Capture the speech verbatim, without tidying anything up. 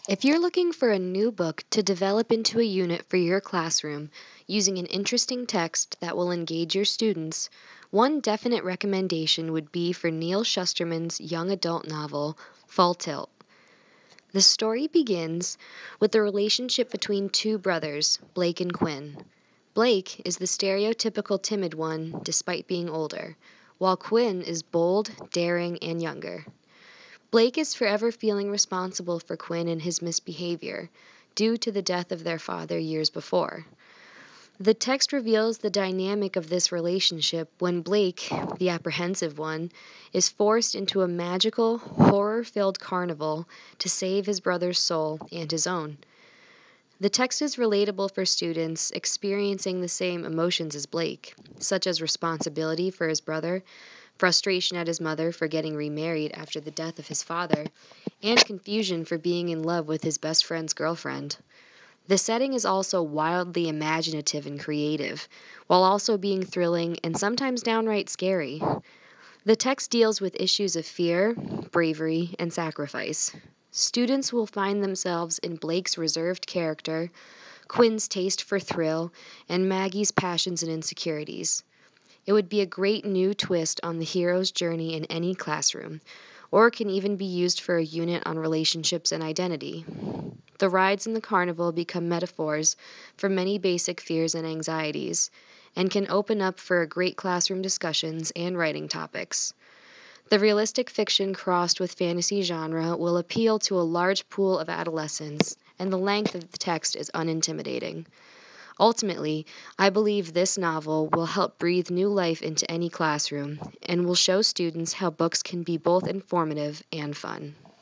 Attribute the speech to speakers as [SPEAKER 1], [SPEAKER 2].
[SPEAKER 1] If you're looking for a new book to develop into a unit for your classroom using an interesting text that will engage your students, one definite recommendation would be for Neil Shusterman's young adult novel, Full Tilt. The story begins with the relationship between two brothers, Blake and Quinn. Blake is the stereotypical timid one despite being older, while Quinn is bold, daring, and younger. Blake is forever feeling responsible for Quinn and his misbehavior, due to the death of their father years before. The text reveals the dynamic of this relationship when Blake, the apprehensive one, is forced into a magical, horror-filled carnival to save his brother's soul and his own. The text is relatable for students experiencing the same emotions as Blake, such as responsibility for his brother, frustration at his mother for getting remarried after the death of his father, and confusion for being in love with his best friend's girlfriend. The setting is also wildly imaginative and creative, while also being thrilling and sometimes downright scary. The text deals with issues of fear, bravery, and sacrifice. Students will find themselves in Blake's reserved character, Quinn's taste for thrill, and Maggie's passions and insecurities. It would be a great new twist on the hero's journey in any classroom, or can even be used for a unit on relationships and identity. The rides in the carnival become metaphors for many basic fears and anxieties, and can open up for great classroom discussions and writing topics. The realistic fiction crossed with fantasy genre will appeal to a large pool of adolescents, and the length of the text is unintimidating. Ultimately, I believe this novel will help breathe new life into any classroom and will show students how books can be both informative and fun.